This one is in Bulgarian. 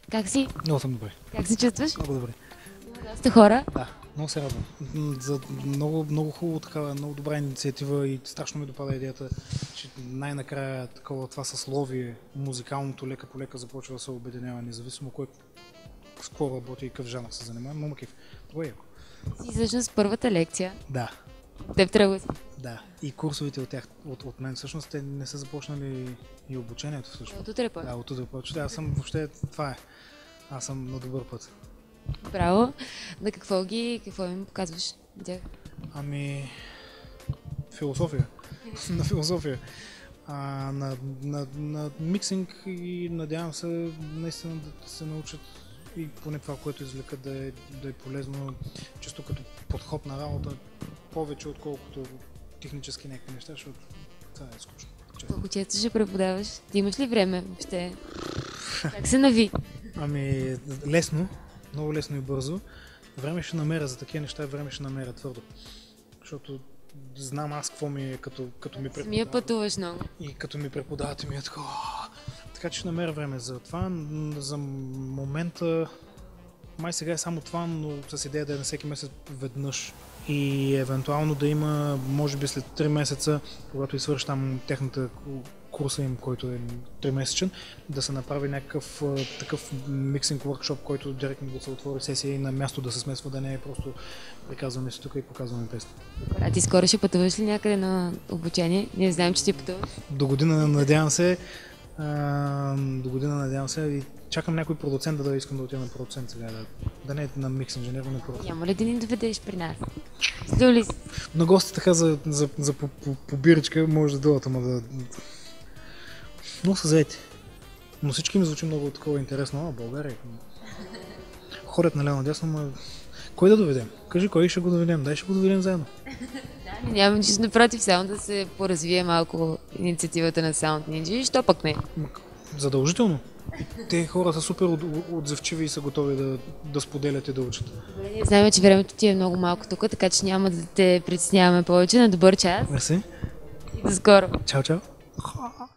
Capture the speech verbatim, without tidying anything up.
Как си? Много съм добре. Как се чувстваш? Много добре. Има доста хора. Да, много се радвам. М, За много, много хубаво такава, много добра инициатива и страшно ми допада идеята, че най-накрая такова това съсловие, музикалното лека по лека започва да се обединява, независимо кой с какво работи и какъв жанр се занимава. Много кеф. Много е яко. Си всъщност първата лекция. Да, Теб тръгва си. да. И курсовете от тях, от, от мен всъщност, те не са започнали и обучението всъщност. От утре път. Да, от утре почва. Аз съм въобще, това е. Аз съм на добър път. Браво. На какво ги, какво им показваш? Тях? Ами, философия. на философия. А, на, на, на миксинг и надявам се наистина да се научат и поне това, което извлекат да е, да е полезно, чисто като подход на работа, повече отколкото технически някакви неща, защото това е скучно. Честно. Колко често ще преподаваш? Ти имаш ли време въобще? Как се нави? Ами, лесно, много лесно и бързо. Време ще намеря за такива неща, време ще намеря твърдо. Защото знам аз какво ми е, като, като ми Самия преподават. пътуваш много. И като ми преподавате ми е такова. Така че ще намеря време за това. За момента май сега е само това, но с идея да е на всеки месец веднъж. И евентуално да има, може би след три месеца, когато и свърши там техната курса им, който е три месечен, да се направи някакъв такъв миксинг workshop, който директно да се отвори сесия и на място да се смесва, да не е просто приказваме си тук и показваме песни. А ти скоро ще пътуваш ли някъде на обучение? Ние знаем, че ти пътуваш. До година надявам се, а, до година надявам се и чакам някой продуцент да, да искам да отида на продуцент сега, да, да не е на микс инженер, но на продуцент. Няма ли да ни доведеш при нас? Слюли си. На гости така за, за, за по, по, по биричка може да дойдат, ама да... Много са заети. Но всички ми звучи много такова интересно. А, България. Ходят наляво надясно, но... Кой да доведем? Кажи, кой ще го доведем? Дай ще го доведем заедно. Да, няма нищо напротив, само да се поразвие малко инициативата на Sound Ninja и що пък не? М, Задължително. Те хора са супер от, отзивчиви и са готови да, да споделят и да учат. Добре, ние знаем, че времето ти е много малко тук, така че няма да те притесняваме повече. На добър час Мерси. и до скоро! Чао, чао.